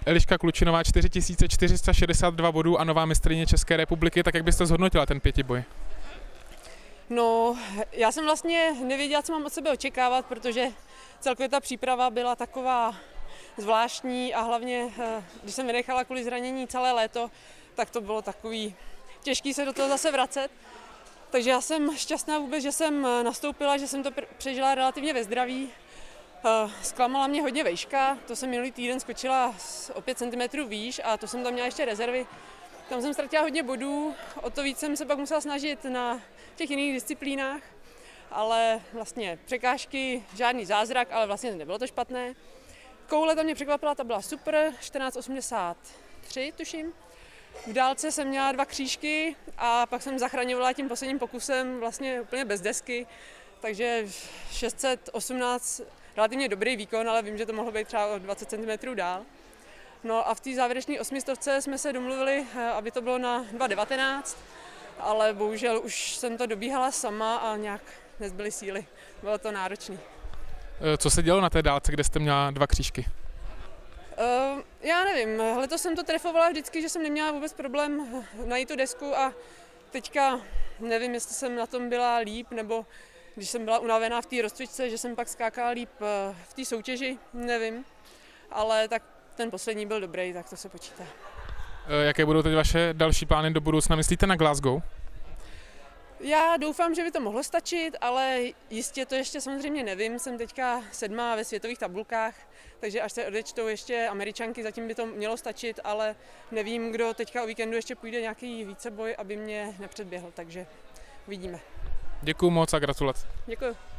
Eliška Klučinová 4462 bodů a nová mistryně České republiky, tak jak byste zhodnotila ten pětiboj? No, já jsem vlastně nevěděla, co mám od sebe očekávat, protože celkově ta příprava byla taková zvláštní a hlavně, když jsem vynechala kvůli zranění celé léto, tak to bylo takový těžký se do toho zase vracet. Takže já jsem šťastná vůbec, že jsem nastoupila, že jsem to přežila relativně ve zdraví. Zklamala mě hodně vejška, to jsem minulý týden skočila o 5 cm výš a to jsem tam měla ještě rezervy. Tam jsem ztratila hodně bodů, o to víc jsem se pak musela snažit na těch jiných disciplínách, ale vlastně překážky, žádný zázrak, ale vlastně nebylo to špatné. Koule tam mě překvapila, ta byla super, 14,83 tuším. V dálce jsem měla 2 křížky a pak jsem zachraňovala tím posledním pokusem vlastně úplně bez desky, takže 618, relativně dobrý výkon, ale vím, že to mohlo být třeba o 20 cm dál. No a v té závěrečné 800 jsme se domluvili, aby to bylo na 2,19, ale bohužel už jsem to dobíhala sama a nějak nezbyly síly. Bylo to náročné. Co se dělo na té dálce, kde jste měla 2 křížky? Já nevím, letos jsem to trefovala vždycky, že jsem neměla vůbec problém najít tu desku a teďka nevím, jestli jsem na tom byla líp, nebo když jsem byla unavená v té rozcvičce, že jsem pak skákala líp v té soutěži, nevím, ale tak ten poslední byl dobrý, tak to se počítá. Jaké budou teď vaše další plány do budoucna? Myslíte na Glasgow? Já doufám, že by to mohlo stačit, ale jistě to ještě samozřejmě nevím. Jsem teďka 7. ve světových tabulkách, takže až se odečtou ještě Američanky, zatím by to mělo stačit, ale nevím, kdo teďka o víkendu ještě půjde nějaký víceboj, aby mě nepředběhl, takže uvidíme. Děkuju moc a gratulace. Děkuju.